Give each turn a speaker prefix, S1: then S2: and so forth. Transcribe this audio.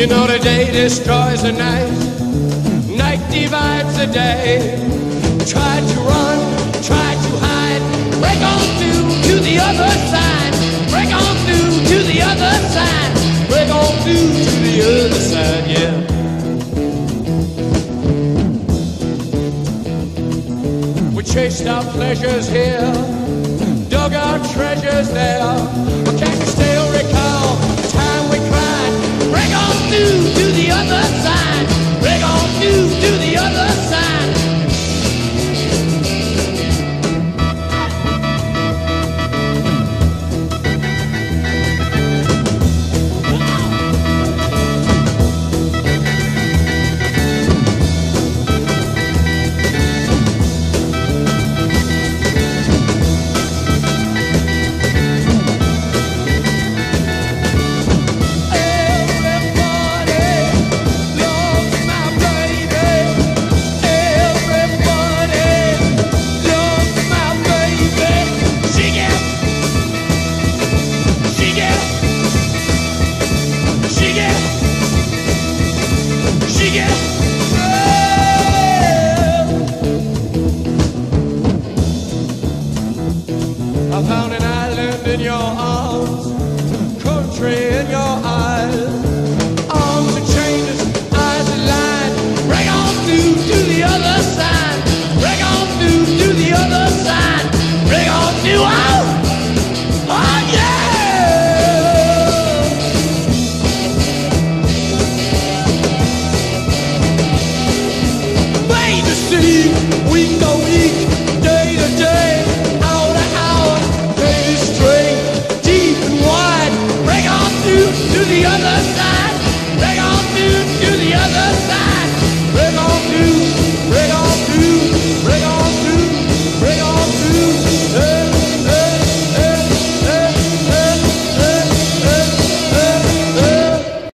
S1: You know the day destroys the night, night divides the day. Try to run, try to hide, break on through to the other side, break on through to the other side, break on through to the other side, yeah. We chased our pleasures here, dug our treasures there, but can you still recall the time we cried? Break on through to the other side, break on through